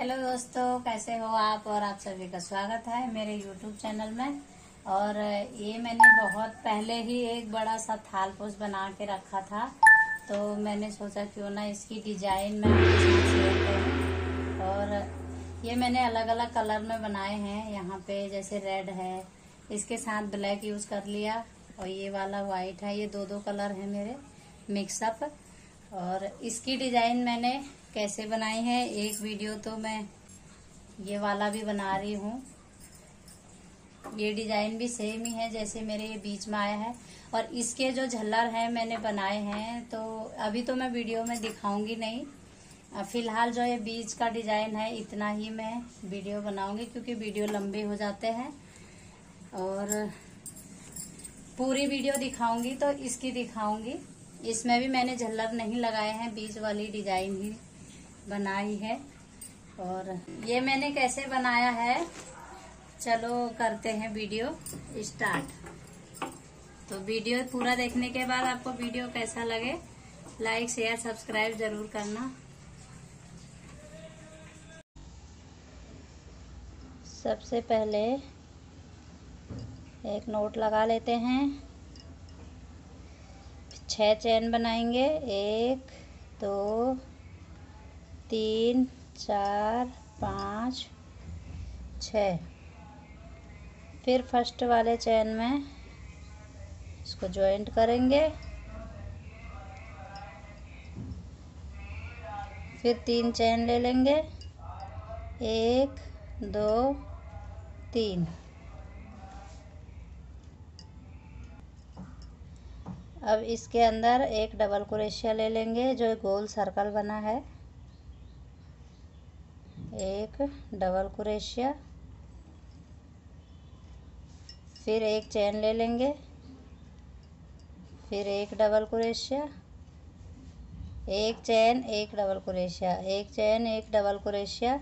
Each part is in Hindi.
हेलो दोस्तों, कैसे हो आप। और आप सभी का स्वागत है मेरे यूट्यूब चैनल में। और ये मैंने बहुत पहले ही एक बड़ा सा थाल पोस्ट बना के रखा था, तो मैंने सोचा क्यों ना इसकी डिजाइन मैं आपके साथ शेयर करूं। और ये मैंने अलग अलग कलर में बनाए हैं। यहाँ पे जैसे रेड है, इसके साथ ब्लैक यूज कर लिया, और ये वाला व्हाइट है। ये दो कलर है मेरे मिक्सअप। और इसकी डिजाइन मैंने कैसे बनाई है, एक वीडियो तो मैं ये वाला भी बना रही हूँ। ये डिजाइन भी सेम ही है जैसे मेरे ये बीच में आया है। और इसके जो झल्लर हैं मैंने बनाए हैं, तो अभी तो मैं वीडियो में दिखाऊंगी नहीं। फिलहाल जो ये बीच का डिजाइन है इतना ही मैं वीडियो बनाऊंगी, क्योंकि वीडियो लंबे हो जाते हैं। और पूरी वीडियो दिखाऊंगी तो इसकी दिखाऊंगी। इसमें भी मैंने झल्लर नहीं लगाए हैं, बीच वाली डिजाइन ही बनाई है। और ये मैंने कैसे बनाया है, चलो करते हैं वीडियो स्टार्ट। तो वीडियो पूरा देखने के बाद आपको वीडियो कैसा लगे, लाइक शेयर सब्सक्राइब जरूर करना। सबसे पहले एक नोट लगा लेते हैं। 6 चेन बनाएंगे, 1 2 3 4 5 6। फिर फर्स्ट वाले चेन में इसको ज्वाइंट करेंगे। फिर 3 चेन ले लेंगे, 1 2 3। अब इसके अंदर एक डबल क्रोशिया ले लेंगे, जो गोल सर्कल बना है। एक डबल क्रोशिया, फिर एक चेन ले लेंगे, फिर एक डबल क्रोशिया, एक चेन एक डबल क्रोशिया, एक चेन एक डबल क्रोशिया,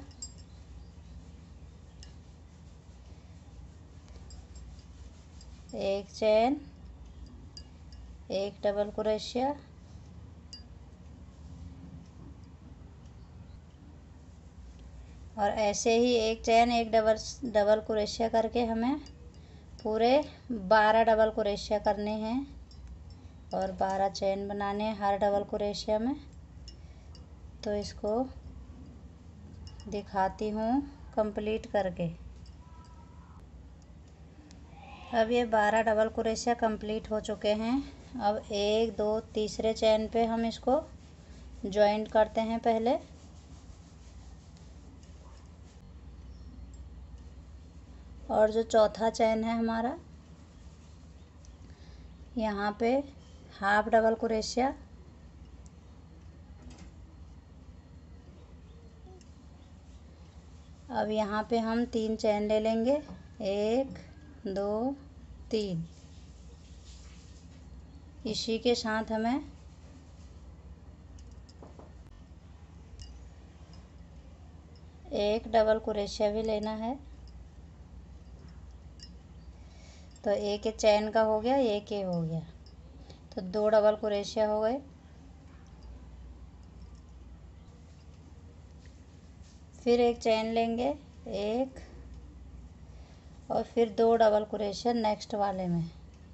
एक चेन एक डबल क्रोशिया, और ऐसे ही एक चेन एक डबल क्रोशिया करके हमें पूरे 12 डबल क्रोशिया करने हैं। और 12 चेन बनाने हैं हर डबल क्रोशिया में। तो इसको दिखाती हूँ कंप्लीट करके। अब ये 12 डबल क्रोशिया कंप्लीट हो चुके हैं। अब 1 2 तीसरे चेन पे हम इसको ज्वाइंट करते हैं पहले। और जो चौथा चेन है हमारा, यहाँ पे हाफ डबल क्रोशिया, अब यहाँ पे हम 3 चेन ले लेंगे, 1 2 3। इसी के साथ हमें एक डबल क्रोशिया भी लेना है। तो एक चेन का हो गया, एक ये हो गया, तो 2 डबल क्रोशिया हो गए। फिर एक चेन लेंगे, एक, और फिर 2 डबल क्रोशिया नेक्स्ट वाले में,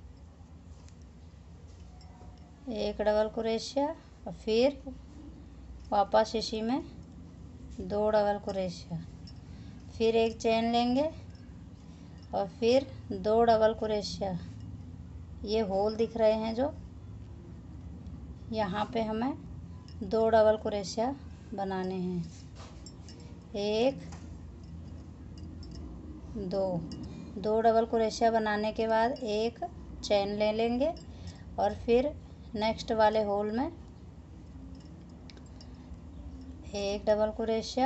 एक डबल क्रोशिया, और फिर वापस इसी में 2 डबल क्रोशिया। फिर एक चेन लेंगे और फिर 2 डबल क्रोशिया। ये होल दिख रहे हैं जो, यहाँ पे हमें 2 डबल क्रोशिया बनाने हैं। 1 2 डबल क्रोशिया बनाने के बाद एक चेन ले लेंगे, और फिर नेक्स्ट वाले होल में एक डबल क्रोशिया,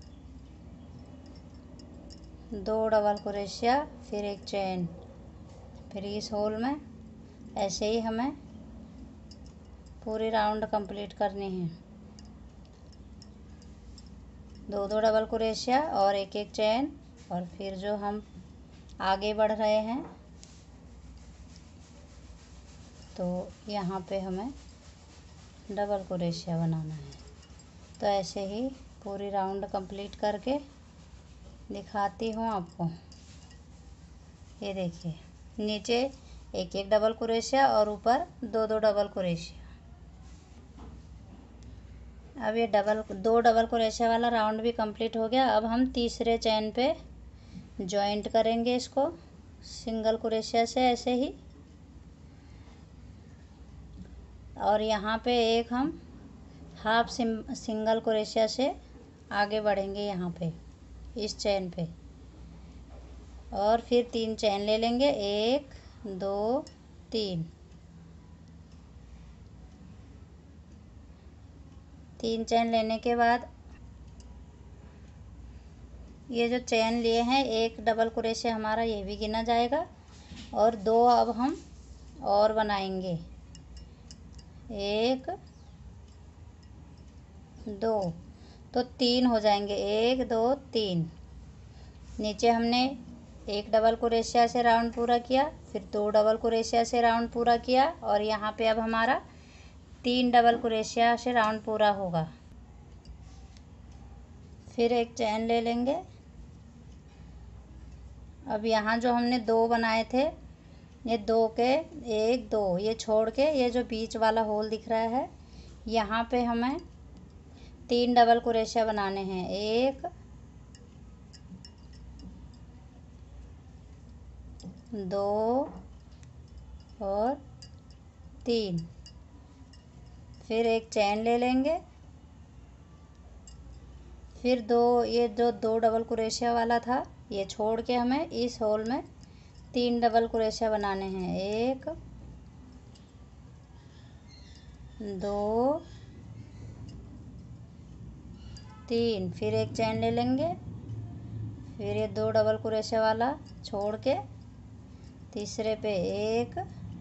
2 डबल क्रोशिया, फिर एक चेन, फिर इस होल में। ऐसे ही हमें पूरी राउंड कंप्लीट करनी है। 2 डबल क्रोशिया और एक चेन, और फिर जो हम आगे बढ़ रहे हैं, तो यहाँ पे हमें डबल क्रोशिया बनाना है। तो ऐसे ही पूरी राउंड कंप्लीट करके दिखाती हूँ आपको। ये देखिए, नीचे एक एक डबल क्रोशिया और ऊपर दो दो डबल क्रोशिया। अब ये दो डबल क्रोशिया वाला राउंड भी कंप्लीट हो गया। अब हम तीसरे चेन पे जॉइंट करेंगे इसको सिंगल क्रोशिया से ऐसे ही, और यहाँ पे एक हम हाफ सिंगल क्रोशिया से आगे बढ़ेंगे यहाँ पे इस चेन पे, और फिर 3 चेन ले लेंगे, 1 2 3। 3 चेन लेने के बाद ये जो चेन लिए हैं, एक डबल क्रोशिया हमारा ये भी गिना जाएगा, और 2 अब हम और बनाएंगे, 1 2, तो 3 हो जाएंगे, 1 2 3। नीचे हमने एक डबल क्रोशिया से राउंड पूरा किया, फिर 2 डबल क्रोशिया से राउंड पूरा किया, और यहाँ पे अब हमारा 3 डबल क्रोशिया से राउंड पूरा होगा। फिर एक चेन ले लेंगे। अब यहाँ जो हमने 2 बनाए थे, ये 2 के 1 2 ये छोड़ के ये जो बीच वाला होल दिख रहा है, यहाँ पे हमें 3 डबल क्रोशिया बनाने हैं, 1 2 और 3। फिर एक चेन ले लेंगे, फिर ये जो 2 डबल क्रोशिया वाला था ये छोड़ के हमें इस होल में 3 डबल क्रोशिया बनाने हैं, 1 2 3। फिर एक चेन ले लेंगे, फिर ये 2 डबल क्रोशिया वाला छोड़ के तीसरे पे 1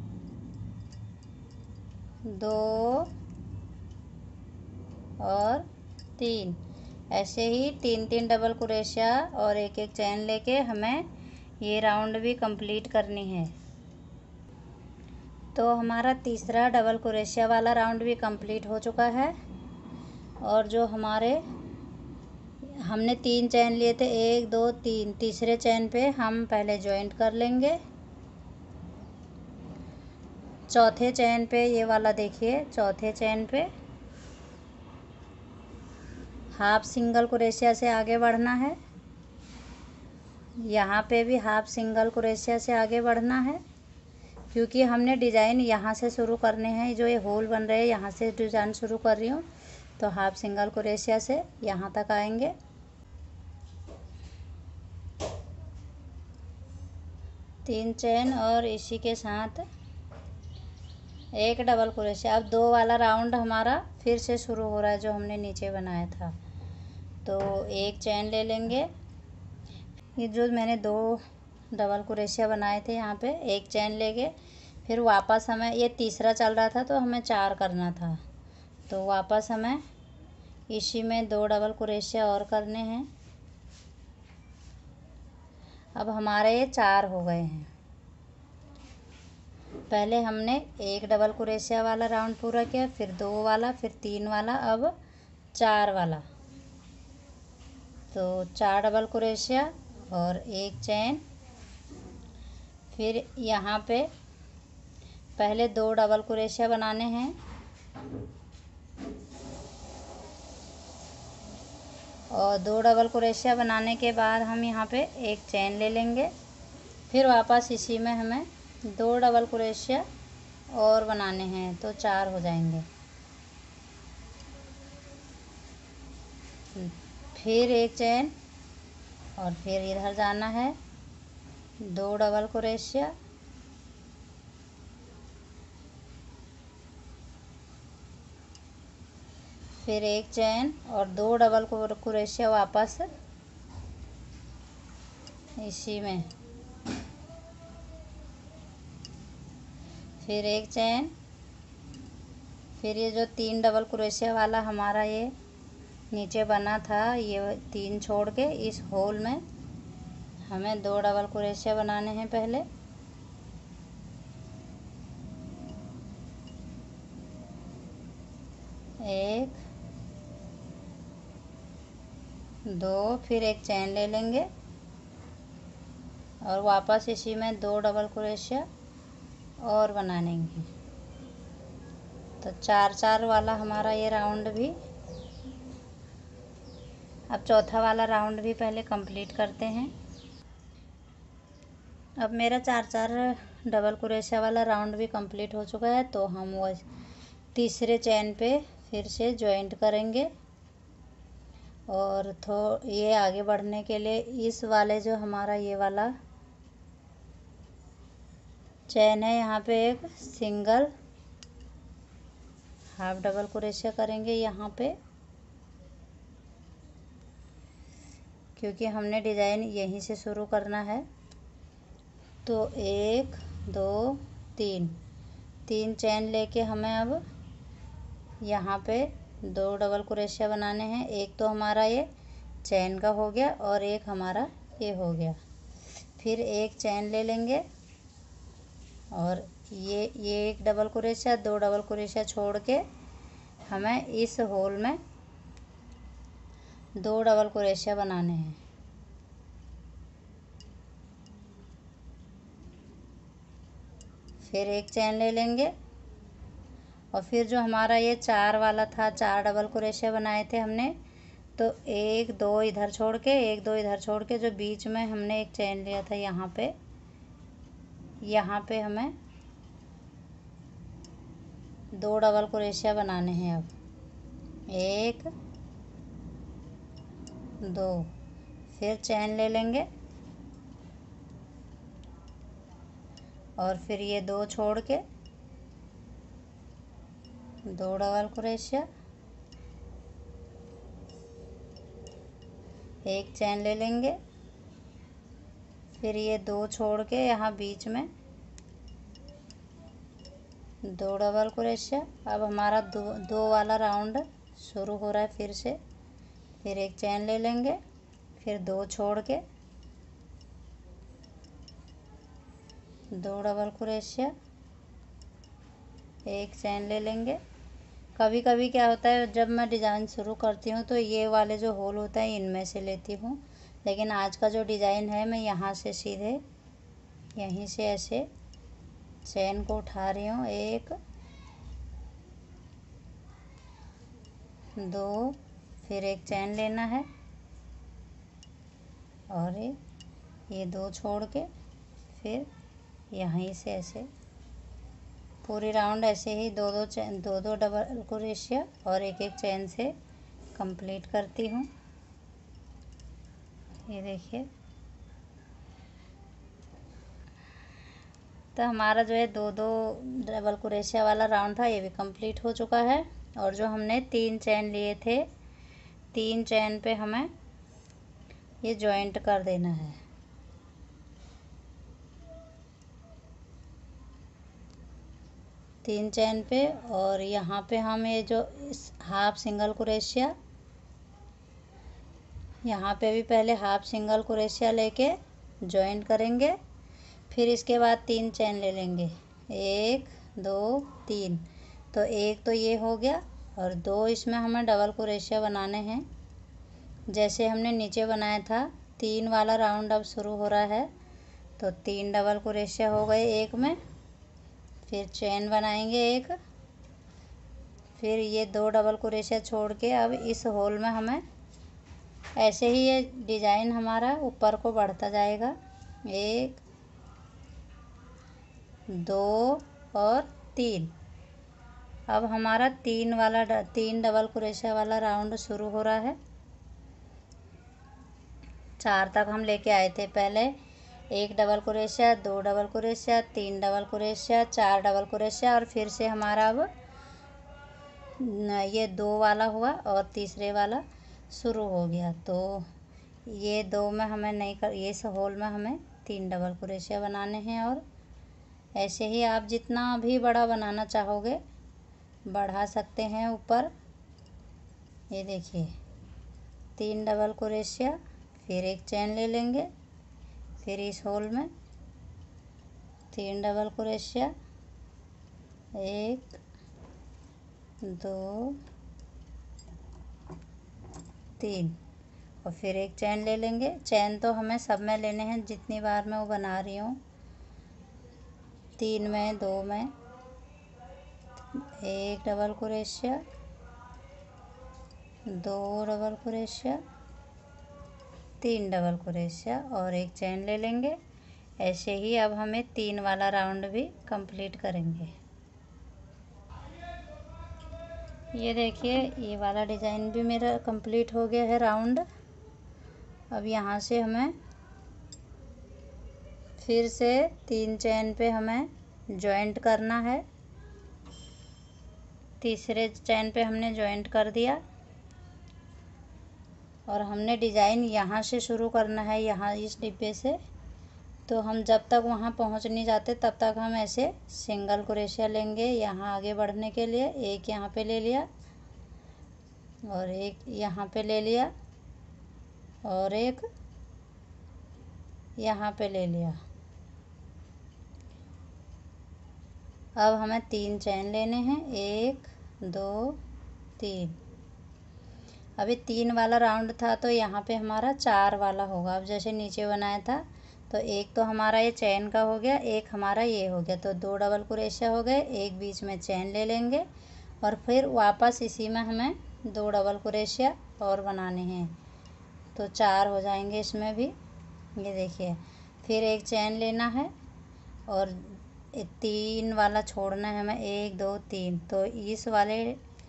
2 और 3। ऐसे ही 3 डबल क्रोशिया और एक एक चेन लेके हमें ये राउंड भी कंप्लीट करनी है। तो हमारा तीसरा डबल क्रोशिया वाला राउंड भी कंप्लीट हो चुका है, और जो हमने 3 चेन लिए थे, 1 2 3, तीसरे चेन पे हम पहले जॉइंट कर लेंगे। चौथे चेन पे ये वाला देखिए, चौथे चेन पे हाफ सिंगल क्रोशिया से आगे बढ़ना है, यहाँ पे भी हाफ सिंगल क्रोशिया से आगे बढ़ना है, क्योंकि हमने डिज़ाइन यहाँ से शुरू करने हैं। जो ये होल बन रहे हैं यहाँ से डिज़ाइन शुरू कर रही हूँ, तो हाफ सिंगल क्रोशिया से यहाँ तक आएंगे। तीन चेन और इसी के साथ एक डबल क्रोशिया। अब 2 वाला राउंड हमारा फिर से शुरू हो रहा है जो हमने नीचे बनाया था। तो एक चेन ले लेंगे, ये जो मैंने 2 डबल क्रोशिया बनाए थे यहाँ पे एक चेन लेके, फिर वापस हमें ये तीसरा चल रहा था तो हमें 4 करना था, तो वापस हमें इसी में 2 डबल क्रोशिया और करने हैं। अब हमारे ये 4 हो गए हैं। पहले हमने एक डबल क्रोशिया वाला राउंड पूरा किया, फिर 2 वाला, फिर 3 वाला, अब 4 वाला। तो 4 डबल क्रोशिया और एक चेन, फिर यहाँ पे पहले 2 डबल क्रोशिया बनाने हैं, और 2 डबल क्रोशिया बनाने के बाद हम यहाँ पे एक चेन ले लेंगे, फिर वापस इसी में हमें 2 डबल क्रोशिया और बनाने हैं, तो 4 हो जाएंगे। फिर एक चेन और फिर इधर जाना है, 2 डबल क्रोशिया, फिर एक चेन और 2 डबल क्रोशिया वापस इसी में, फिर एक चेन, फिर ये जो 3 डबल क्रोशिया वाला हमारा ये नीचे बना था, ये 3 छोड़ के इस होल में हमें 2 डबल क्रोशिया बनाने हैं पहले। एक 2, फिर एक चैन ले लेंगे और वापस इसी में 2 डबल क्रोशिया और बना लेंगे। तो 4-4 वाला हमारा ये राउंड भी, अब चौथा वाला राउंड भी पहले कंप्लीट करते हैं। अब मेरा 4-4 डबल क्रोशिया वाला राउंड भी कंप्लीट हो चुका है, तो हम वो तीसरे चैन पे फिर से जॉइंट करेंगे। और ये आगे बढ़ने के लिए इस वाले जो हमारा ये वाला चैन है, यहाँ पे एक सिंगल हाफ डबल क्रोशिया करेंगे यहाँ पे, क्योंकि हमने डिज़ाइन यहीं से शुरू करना है। तो 1 2 3 चैन लेके हमें अब यहाँ पे 2 डबल क्रोशिया बनाने हैं। एक तो हमारा ये चैन का हो गया और एक हमारा ये हो गया। फिर एक चैन ले लेंगे और ये एक डबल क्रोशिया, 2 डबल क्रोशिया छोड़ के हमें इस होल में 2 डबल क्रोशिया बनाने हैं। फिर एक चैन ले लेंगे और फिर जो हमारा ये 4 वाला था, 4 डबल क्रोशिया बनाए थे हमने, तो 1 2 इधर छोड़ के, 1 2 इधर छोड़ के, जो बीच में हमने एक चैन लिया था यहाँ पे हमें 2 डबल क्रोशिया बनाने हैं। अब 1 2, फिर चैन ले लेंगे और फिर ये 2 छोड़ के 2 डबल क्रोशिया, एक चैन ले लेंगे, फिर ये 2 छोड़ के यहाँ बीच में 2 डबल क्रोशिया। अब हमारा दो वाला राउंड शुरू हो रहा है फिर से। फिर एक चैन ले लेंगे, फिर 2 छोड़ के 2 डबल क्रोशिया, एक चैन ले लेंगे। कभी कभी क्या होता है, जब मैं डिज़ाइन शुरू करती हूँ तो ये वाले जो होल होता है इनमें से लेती हूँ, लेकिन आज का जो डिज़ाइन है मैं यहाँ से सीधे यहीं से ऐसे चैन को उठा रही हूँ। 1 2, फिर एक चैन लेना है और ये 2 छोड़ के फिर यहीं से ऐसे पूरी राउंड ऐसे ही 2 डबल क्रोशिया और एक चैन से कंप्लीट करती हूँ। ये देखिए, तो हमारा जो है 2 डबल क्रोशिया वाला राउंड था ये भी कंप्लीट हो चुका है। और जो हमने 3 चैन लिए थे, 3 चैन पे हमें ये जॉइंट कर देना है। तीन चैन पे, और यहाँ पे हम ये जो हाफ सिंगल क्रोशिया, यहाँ पे भी पहले हाफ सिंगल क्रोशिया लेके जॉइंट करेंगे। फिर इसके बाद 3 चैन ले लेंगे, 1 2 3। तो एक तो ये हो गया और 2 इसमें हमें डबल क्रोशिया बनाने हैं जैसे हमने नीचे बनाया था। 3 वाला राउंड अब शुरू हो रहा है, तो 3 डबल क्रोशिया हो गए एक में, फिर चैन बनाएंगे एक, फिर ये 2 डबल क्रोशिया छोड़ के अब इस होल में हमें ऐसे ही ये डिज़ाइन हमारा ऊपर को बढ़ता जाएगा। 1 2 और 3। अब हमारा 3 डबल क्रोशिया वाला राउंड शुरू हो रहा है। 4 तक हम लेके आए थे पहले। 1 double crochet, 2 double crochet, 3 double crochet, 4 double crochet, और फिर से हमारा अब ये 2 वाला हुआ और तीसरे वाला शुरू हो गया। तो ये 2 में हमें नहीं कर, ये इस होल में हमें 3 डबल क्रोशिया बनाने हैं। और ऐसे ही आप जितना भी बड़ा बनाना चाहोगे बढ़ा सकते हैं ऊपर। ये देखिए, 3 डबल क्रोशिया, फिर एक चैन ले लेंगे, फिर इस होल में 3 डबल क्रोशिया, 1 2 3, और फिर एक चेन ले लेंगे। चेन तो हमें सब में लेने हैं जितनी बार मैं वो बना रही हूँ, 3 में, 2 में, 1 double crochet, 2 double crochet, 3 double crochet और एक चेन ले लेंगे। ऐसे ही अब हमें 3 वाला राउंड भी कंप्लीट करेंगे। ये देखिए, ये वाला डिज़ाइन भी मेरा कंप्लीट हो गया है राउंड। अब यहाँ से हमें फिर से 3 चेन पे हमें जॉइंट करना है। तीसरे चेन पे हमने जॉइंट कर दिया और हमने डिज़ाइन यहाँ से शुरू करना है, यहाँ इस डिब्बे से। तो हम जब तक वहाँ पहुँच नहीं जाते तब तक हम ऐसे सिंगल क्रोशिया लेंगे यहाँ आगे बढ़ने के लिए। एक यहाँ पे ले लिया और एक यहाँ पे ले लिया और एक यहाँ पे ले लिया। अब हमें 3 चेन लेने हैं, 1 2 3। अभी 3 वाला राउंड था तो यहाँ पे हमारा 4 वाला होगा। अब जैसे नीचे बनाया था तो एक तो हमारा ये चेन का हो गया, एक हमारा ये हो गया, तो 2 डबल क्रोशिया हो गए। एक बीच में चेन ले लेंगे और फिर वापस इसी में हमें 2 डबल क्रोशिया और बनाने हैं, तो 4 हो जाएंगे इसमें भी। ये देखिए, फिर एक चेन लेना है और 3 वाला छोड़ना है हमें, 1 2 3। तो इस वाले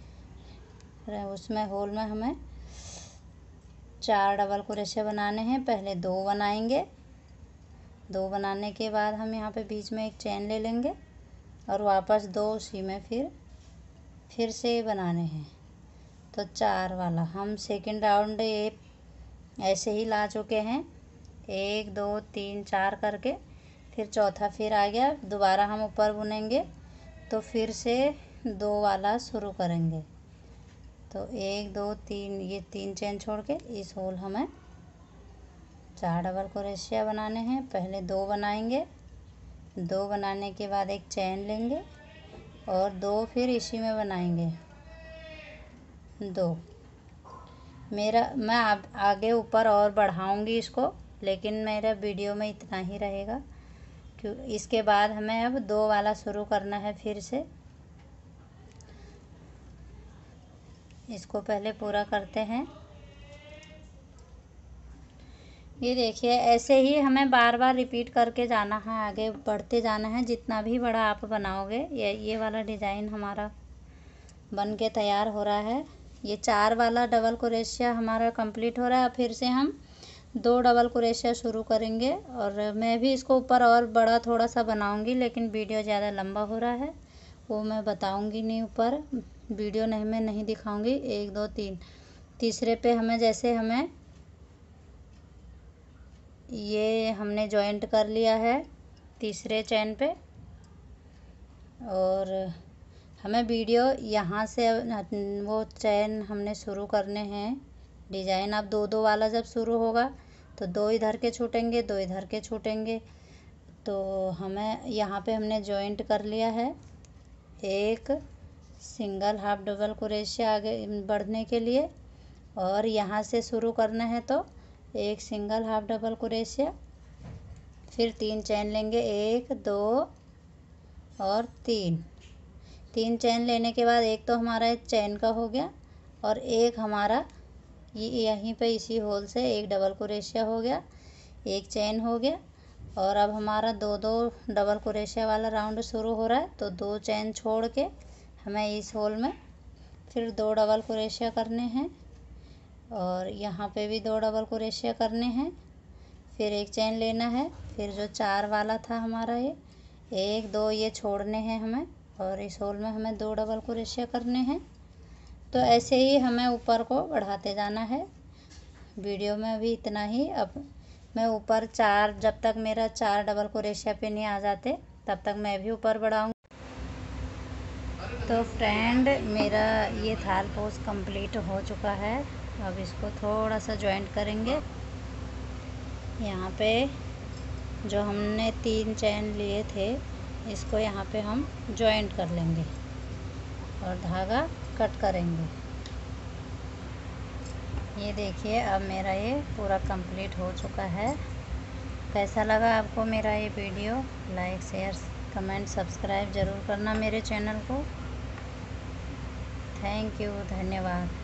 उसमें होल में हमें 4 डबल क्रोशिया बनाने हैं। पहले 2 बनाएंगे, 2 बनाने के बाद हम यहाँ पे बीच में एक चेन ले लेंगे और वापस 2 उसी में फिर से बनाने हैं। तो 4 वाला हम सेकंड राउंड ये ऐसे ही ला चुके हैं, 1 2 3 4 करके। फिर चौथा फिर आ गया, दोबारा हम ऊपर बुनेंगे तो फिर से 2 वाला शुरू करेंगे। तो 1 2 3, ये 3 चेन छोड़ के इस होल हमें 4 डबल क्रोशिया बनाने हैं। पहले 2 बनाएंगे, 2 बनाने के बाद एक चेन लेंगे और 2 फिर इसी में बनाएंगे 2। मैं आगे ऊपर और बढ़ाऊंगी इसको, लेकिन मेरा वीडियो में इतना ही रहेगा क्यों। इसके बाद हमें अब 2 वाला शुरू करना है फिर से। इसको पहले पूरा करते हैं। ये देखिए, ऐसे ही हमें बार बार रिपीट करके जाना है, आगे बढ़ते जाना है। जितना भी बड़ा आप बनाओगे, ये वाला डिज़ाइन हमारा बन के तैयार हो रहा है। ये 4 वाला डबल क्रोशिया हमारा कंप्लीट हो रहा है। फिर से हम 2 डबल क्रोशिया शुरू करेंगे और मैं भी इसको ऊपर और बड़ा थोड़ा सा बनाऊंगी, लेकिन वीडियो ज़्यादा लंबा हो रहा है, वो मैं बताऊंगी नहीं, ऊपर वीडियो नहीं मैं नहीं दिखाऊंगी। 1 2 3 तीसरे पे हमें ये हमने जॉइंट कर लिया है तीसरे चेन पे, और हमें वीडियो यहाँ से वो चेन हमने शुरू करने हैं डिज़ाइन। अब 2 2 वाला जब शुरू होगा तो 2 इधर के छूटेंगे, 2 इधर के छूटेंगे। तो हमें यहाँ पे हमने जॉइंट कर लिया है, एक सिंगल हाफ डबल क्रोशिया आगे बढ़ने के लिए, और यहाँ से शुरू करना है तो एक सिंगल हाफ डबल क्रोशिया, फिर 3 चेन लेंगे, 1 2 और 3 चेन लेने के बाद एक तो हमारा चेन का हो गया और एक हमारा यहीं पे इसी होल से एक डबल क्रोशिया हो गया, एक चेन हो गया। और अब हमारा 2 2 डबल क्रोशिया वाला राउंड शुरू हो रहा है। तो 2 चेन छोड़ के हमें इस होल में फिर 2 डबल क्रोशिया करने हैं और यहाँ पे भी 2 डबल क्रोशिया करने हैं। फिर एक चेन लेना है, फिर जो 4 वाला था हमारा ये 1 2 ये छोड़ने हैं हमें, और इस होल में हमें 2 डबल क्रोशिया करने हैं। तो ऐसे ही हमें ऊपर को बढ़ाते जाना है। वीडियो में भी इतना ही। अब मैं ऊपर 4, जब तक मेरा 4 डबल क्रोशिया पे नहीं आ जाते तब तक मैं भी ऊपर बढ़ाऊँगी। तो फ्रेंड, मेरा ये थाल पोज कंप्लीट हो चुका है। अब इसको थोड़ा सा जॉइंट करेंगे। यहाँ पे जो हमने 3 चेन लिए थे इसको यहाँ पे हम जॉइंट कर लेंगे और धागा कट करेंगे। ये देखिए अब मेरा ये पूरा कंप्लीट हो चुका है। कैसा लगा आपको मेरा ये video? Like share comment subscribe ज़रूर करना मेरे चैनल को। थैंक यू, धन्यवाद।